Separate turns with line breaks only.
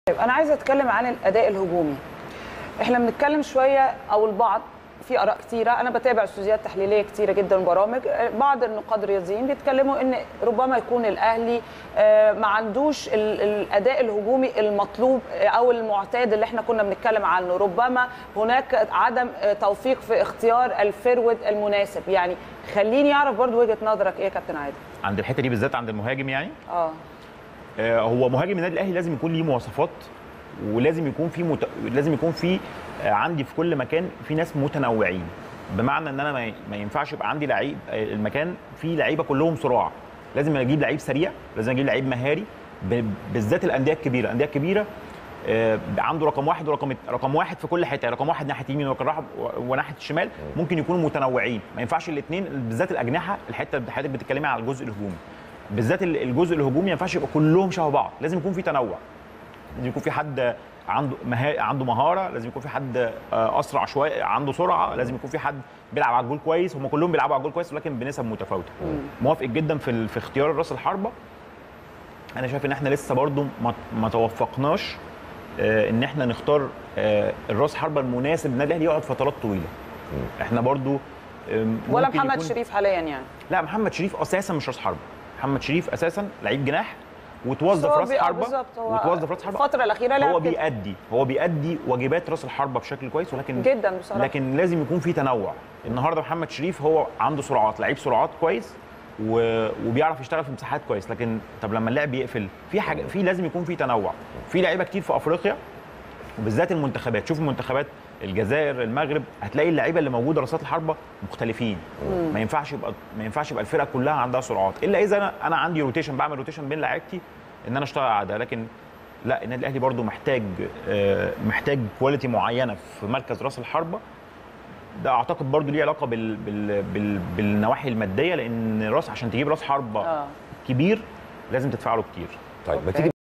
طيب انا عايزه اتكلم عن الاداء الهجومي. احنا بنتكلم شويه او البعض في اراء كتيره، انا بتابع استوديوهات تحليليه كتيره جدا وبرامج، بعض النقاد الرياضيين بيتكلموا ان ربما يكون الاهلي ما عندوش الاداء الهجومي المطلوب او المعتاد اللي احنا كنا بنتكلم عنه، ربما هناك عدم توفيق في اختيار الفيرود المناسب. يعني خليني اعرف برضو وجهه نظرك ايه يا كابتن عادل
عند الحته دي بالذات عند المهاجم يعني.
هو
مهاجم النادي الاهلي لازم يكون ليه مواصفات، ولازم يكون في لازم يكون في عندي في كل مكان في ناس متنوعين، بمعنى ان انا ما ينفعش يبقى عندي لعيب المكان فيه لعيبه كلهم صراع. لازم اجيب لعيب سريع، لازم اجيب لعيب مهاري، بالذات الانديه الكبيره. الانديه الكبيره عنده رقم واحد رقم واحد في كل حته، رقم واحد ناحيه اليمين وناحيه الشمال، ممكن يكونوا متنوعين. ما ينفعش الاثنين، بالذات الاجنحه، الحته اللي حضرتك بتتكلمي على الجزء الهجومي، بالذات الجزء الهجومي ما ينفعش يبقى كلهم شبه بعض، لازم يكون في تنوع. لازم يكون في حد عنده مهاره، لازم يكون في حد اسرع شويه عنده سرعه، لازم يكون في حد بيلعب على الجول كويس. هم كلهم بيلعبوا على الجول كويس ولكن بنسب متفاوته. موافق جدا في اختيار راس الحربه. انا شايف ان احنا لسه برضو ما توفقناش ان احنا نختار الراس حربه المناسب للنادي الاهلي يقعد فترات طويله. احنا برضو
ولا محمد شريف حاليا يعني؟
لا، محمد شريف اساسا مش راس حربه. محمد شريف اساسا لعيب جناح وتوظف راس حربه،
الفتره الاخيره
هو بيأدي واجبات راس الحربه بشكل كويس، ولكن
جدا بصراحه.
لكن لازم يكون في تنوع. النهارده محمد شريف هو عنده سرعات، لعيب سرعات كويس وبيعرف يشتغل في مساحات كويس، لكن طب لما اللاعب يقفل في حاجه، في لازم يكون في تنوع. في لعيبه كتير في افريقيا وبالذات المنتخبات، شوف المنتخبات الجزائر، المغرب، هتلاقي اللعيبه اللي موجوده راسات الحربه مختلفين. ما ينفعش يبقى الفرقه كلها عندها سرعات، الا اذا انا عندي روتيشن، بعمل روتيشن بين لعيبتي ان انا اشتغل على ده. لكن لا، النادي الاهلي برده محتاج كواليتي معينه في مركز راس الحربه. ده اعتقد برده ليه علاقه بالنواحي الماديه، لان عشان تجيب راس حربه كبير لازم تدفع له كتير.
طيب ما تيجي